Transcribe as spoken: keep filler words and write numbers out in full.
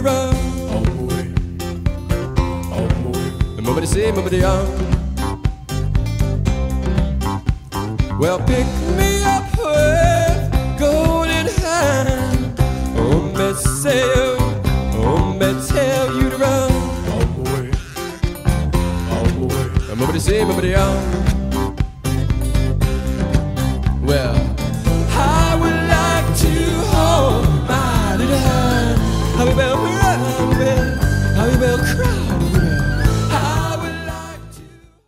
to run. On my way, on my way. Nobody say, nobody on. Well, pick me up with golden hand. Oh, me say, oh, me tell you to run. On my way, on my way. Nobody say, nobody on. Well,